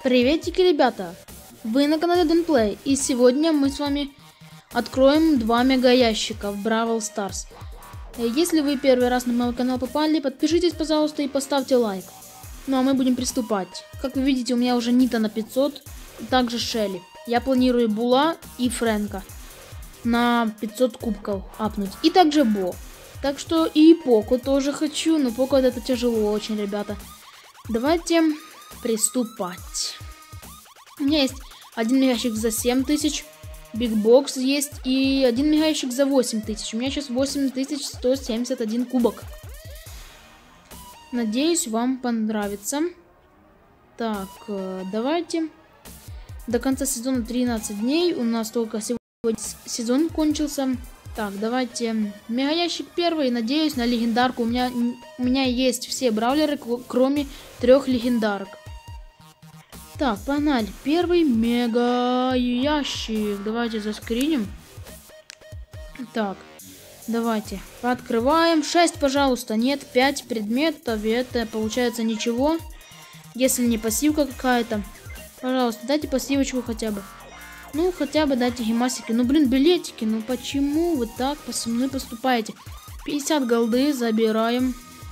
Приветики, ребята! Вы на канале Донплей, и сегодня мы с вами откроем 2 мега ящика в Бравл Старс. Если вы первый раз на мой канал попали, подпишитесь, пожалуйста, и поставьте лайк. Ну а мы будем приступать. Как вы видите, у меня уже Нита на 500, также Шелли. Я планирую Була и Фрэнка на 500 кубков апнуть. И также Бо. Так что и Поко тоже хочу, но Поко это тяжело очень, ребята. Давайте приступать. У меня есть один мегащик за 7000, бигбокс есть и один мегащик за 8000. У меня сейчас 8171 кубок. Надеюсь, вам понравится. Так, давайте. До конца сезона 13 дней. У нас только сегодня сезон кончился. Так, давайте. Мегаящик первый. Надеюсь на легендарку. У меня есть все бравлеры, кроме 3 легендарок. Так, погнали. Первый мега ящик. Давайте заскриним. Так, давайте. Открываем. 6, пожалуйста. Нет, 5 предметов. Это получается ничего. Если не пассивка какая-то. Пожалуйста, дайте пассивочку хотя бы. Ну, хотя бы дайте гемасики. Ну, блин, билетики. Ну, почему вы так со мной поступаете? 50 голды забираем.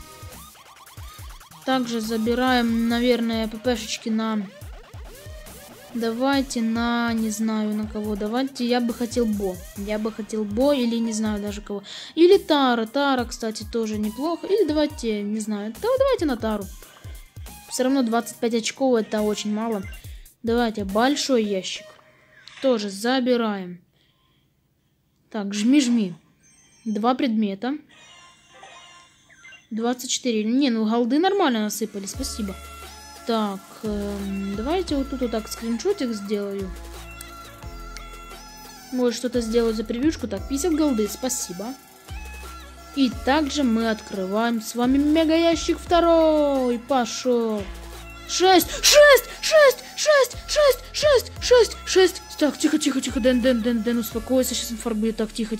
Также забираем, наверное, ППшечки на... Давайте на... Не знаю на кого. Давайте, я бы хотел Бо. Я бы хотел Бо или не знаю даже кого. Или Тара. Тара, кстати, тоже неплохо. Или давайте, не знаю. Давайте на Тару. Все равно 25 очков это очень мало. Давайте, большой ящик. Тоже забираем. Так, жми-жми. 2 предмета. 24. Не, ну голды нормально насыпали, спасибо. Так, давайте вот тут вот так скриншотик сделаю. Может что-то сделаю за превьюшку. Так, 50 голды, спасибо. И также мы открываем с вами мега ящик второй. Пошел. 6. Так, тихо. Дэн, успокойся, сейчас инфарбует. Так, тихо.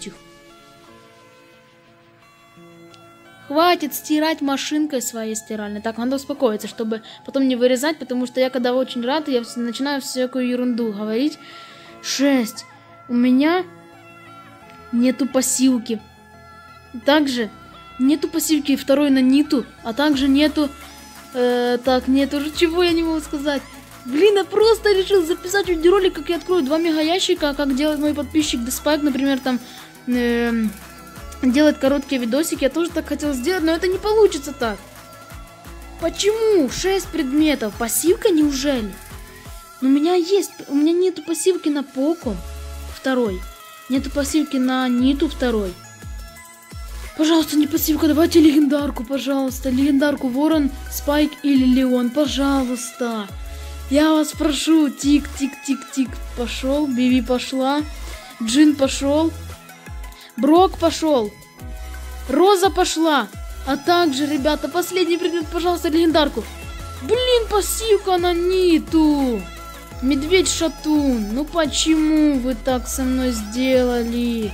Хватит стирать машинкой своей стиральной. Так, надо успокоиться, чтобы потом не вырезать, потому что я когда очень рад, я начинаю всякую ерунду говорить. 6. У меня нету пассивки. Также нету пассивки второй на Ниту, а также нету... так, нету уже чего я не могу сказать. Блин, я просто решил записать видеоролик, как я открою 2 мега ящика, как делает мой подписчик Деспайк, например, там делает короткие видосики. Я тоже так хотел сделать, но это не получится так. Почему? 6 предметов. Пассивка, неужели? Но у меня нету пассивки на Поко второй. Нету пассивки на Ниту второй. Пожалуйста, не пассивка, давайте легендарку, пожалуйста. Легендарку Ворон, Спайк или Леон, пожалуйста. Я вас прошу. Тик. Пошел. Биби пошла. Джин пошел. Брок пошел. Роза пошла. А также, ребята, последний предмет, пожалуйста, легендарку. Блин, пассивка на Ниту. Медведь-шатун. Ну почему вы так со мной сделали?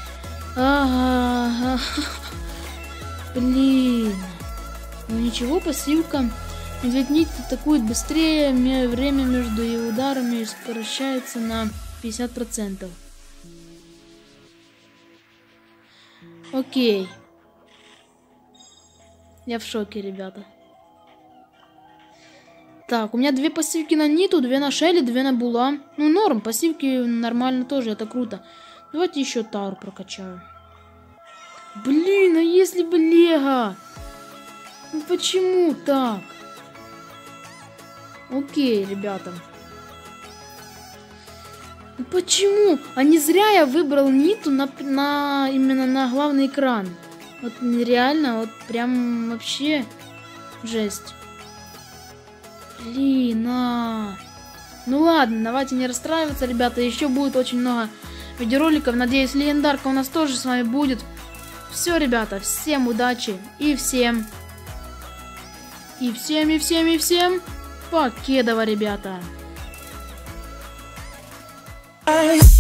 Ага. Блин. Ну ничего, пассивка. Медведь Нит атакует быстрее, время между его ударами сокращается на 50%. Окей. Я в шоке, ребята. Так, у меня 2 пассивки на Ниту, 2 на Шелли, 2 на Була. Ну норм, пассивки нормально тоже, это круто. Давайте еще Тару прокачаю. Блин, а если бы Лего? Ну почему так? Окей, ребята. Ну почему? А не зря я выбрал Ниту именно на главный экран. Вот нереально, вот прям вообще жесть. Блин, Ну ладно, давайте не расстраиваться, ребята. Еще будет очень много видеороликов. Надеюсь, легендарка у нас тоже с вами будет. Все, ребята, всем удачи и всем покедово, ребята.